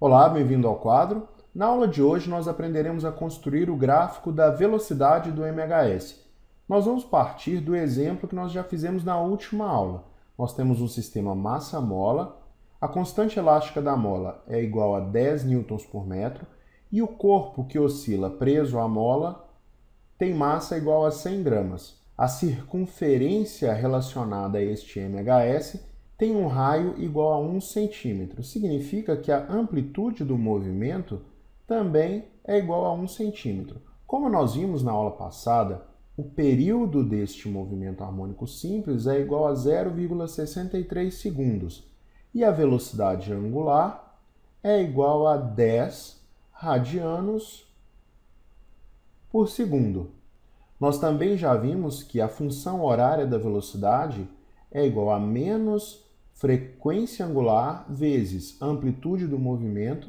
Olá, bem-vindo ao quadro. Na aula de hoje nós aprenderemos a construir o gráfico da velocidade do MHS. Nós vamos partir do exemplo que nós já fizemos na última aula. Nós temos um sistema massa-mola, a constante elástica da mola é igual a 10 newtons por metro e o corpo que oscila preso à mola tem massa igual a 100 gramas. A circunferência relacionada a este MHS tem um raio igual a 1 centímetro. Significa que a amplitude do movimento também é igual a 1 centímetro. Como nós vimos na aula passada, o período deste movimento harmônico simples é igual a 0,63 segundos e a velocidade angular é igual a 10 radianos por segundo. Nós também já vimos que a função horária da velocidade é igual a menos frequência angular vezes amplitude do movimento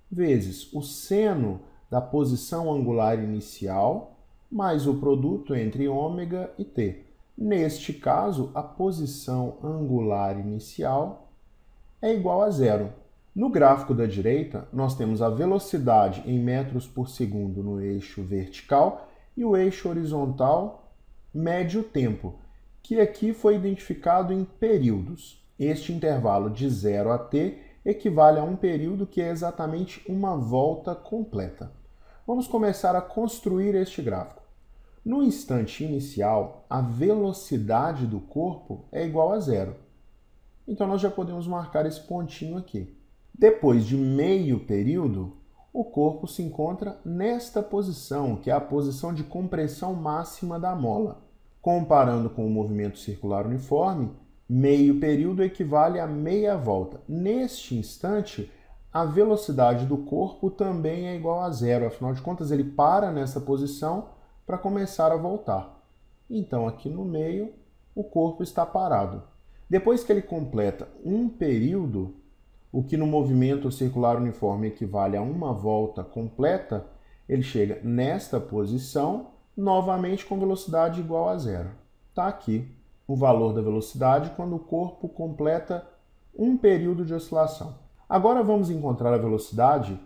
vezes o seno da posição angular inicial mais o produto entre ômega e t. Neste caso, a posição angular inicial é igual a zero. No gráfico da direita, nós temos a velocidade em metros por segundo no eixo vertical e o eixo horizontal mede o tempo, que aqui foi identificado em períodos. Este intervalo de 0 a t equivale a um período que é exatamente uma volta completa. Vamos começar a construir este gráfico. No instante inicial, a velocidade do corpo é igual a zero. Então, nós já podemos marcar esse pontinho aqui. Depois de meio período, o corpo se encontra nesta posição, que é a posição de compressão máxima da mola. Comparando com o movimento circular uniforme, meio período equivale a meia volta. Neste instante, a velocidade do corpo também é igual a zero. Afinal de contas, ele para nessa posição para começar a voltar. Então, aqui no meio, o corpo está parado. Depois que ele completa um período, o que no movimento circular uniforme equivale a uma volta completa, ele chega nesta posição, novamente com velocidade igual a zero. Está aqui o valor da velocidade quando o corpo completa um período de oscilação. Agora vamos encontrar a velocidade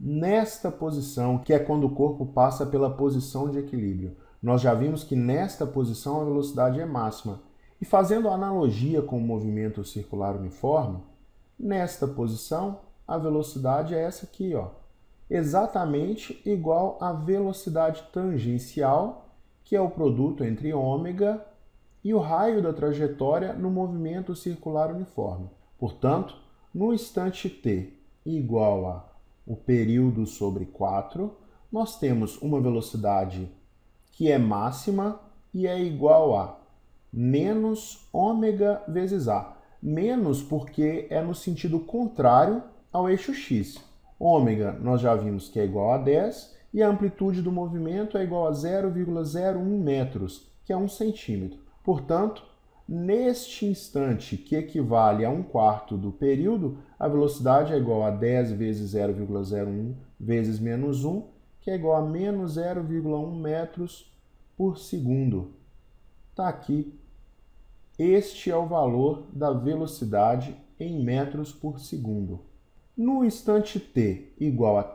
nesta posição, que é quando o corpo passa pela posição de equilíbrio. Nós já vimos que nesta posição a velocidade é máxima. E fazendo analogia com o movimento circular uniforme, nesta posição a velocidade é essa aqui, ó, exatamente igual à velocidade tangencial, que é o produto entre ômega e o raio da trajetória no movimento circular uniforme. Portanto, no instante t igual a o período sobre 4, nós temos uma velocidade que é máxima e é igual a menos ômega vezes a. Menos porque é no sentido contrário ao eixo x. Ômega nós já vimos que é igual a 10 e a amplitude do movimento é igual a 0,01 metros, que é 1 centímetro. Portanto, neste instante, que equivale a 1/4 do período, a velocidade é igual a 10 vezes 0,01 vezes menos 1, que é igual a menos 0,1 metros por segundo. Está aqui. Este é o valor da velocidade em metros por segundo. No instante t igual a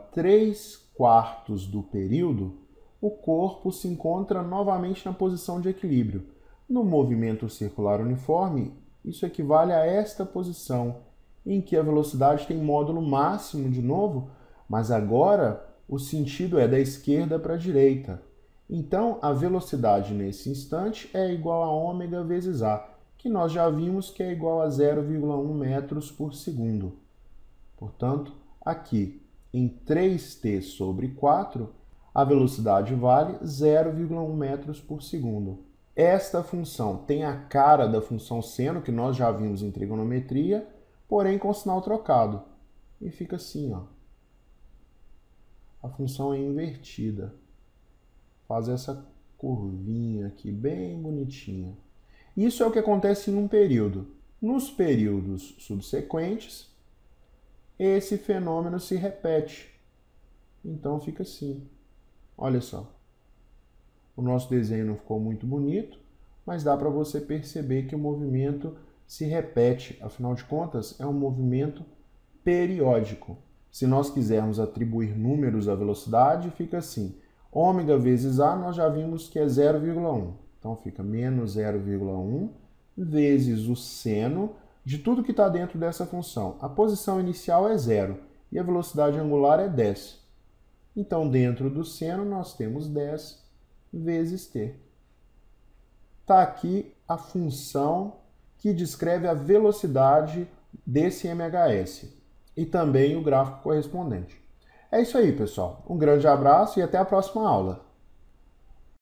3/4 do período, o corpo se encontra novamente na posição de equilíbrio. No movimento circular uniforme, isso equivale a esta posição, em que a velocidade tem módulo máximo de novo, mas agora o sentido é da esquerda para a direita. Então, a velocidade nesse instante é igual a ômega vezes a, que nós já vimos que é igual a 0,1 metros por segundo. Portanto, aqui em 3t sobre 4, a velocidade vale 0,1 metros por segundo. Esta função tem a cara da função seno, que nós já vimos em trigonometria, porém com sinal trocado. E fica assim, ó. A função é invertida. Faz essa curvinha aqui bem bonitinha. Isso é o que acontece em um período. Nos períodos subsequentes, esse fenômeno se repete. Então fica assim. Olha só. O nosso desenho não ficou muito bonito, mas dá para você perceber que o movimento se repete. Afinal de contas, é um movimento periódico. Se nós quisermos atribuir números à velocidade, fica assim. Ômega vezes A, nós já vimos que é 0,1. Então, fica menos 0,1 vezes o seno de tudo que está dentro dessa função. A posição inicial é 0 e a velocidade angular é 10. Então, dentro do seno, nós temos 10 vezes t. Está aqui a função que descreve a velocidade desse MHS e também o gráfico correspondente. É isso aí, pessoal. Um grande abraço e até a próxima aula.